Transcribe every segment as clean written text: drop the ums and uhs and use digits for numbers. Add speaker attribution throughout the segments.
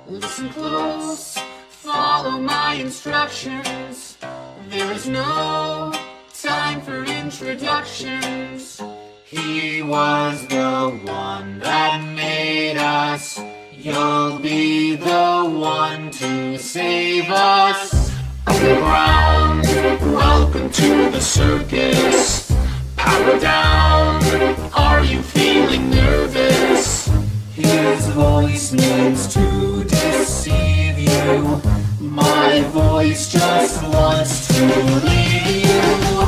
Speaker 1: Listen close, follow my instructions. There is no time for introductions. He was the one that made us. You'll be the one to save us. Underground, welcome to the circus. Power down, are you feeling nervous? His voice means to deceive you. My voice just wants to leave you.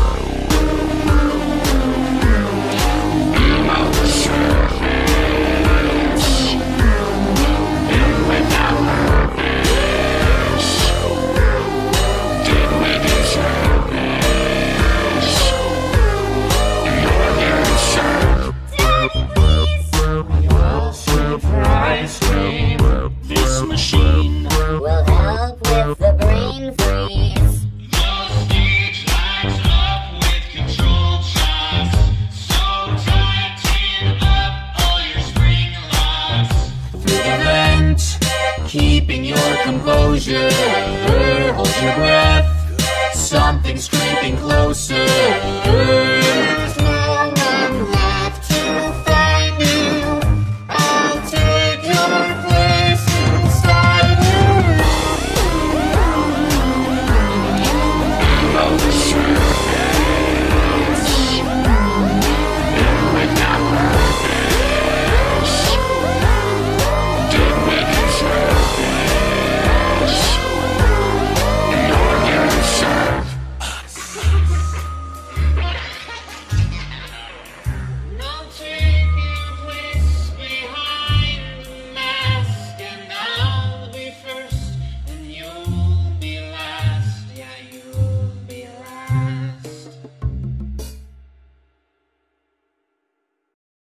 Speaker 1: This machine
Speaker 2: will help with the brain freeze.
Speaker 1: The stage lights up with controlled shots, so tighten up all your spring locks. Through the vent, keeping your composure. Hold your breath, something's creeping closer.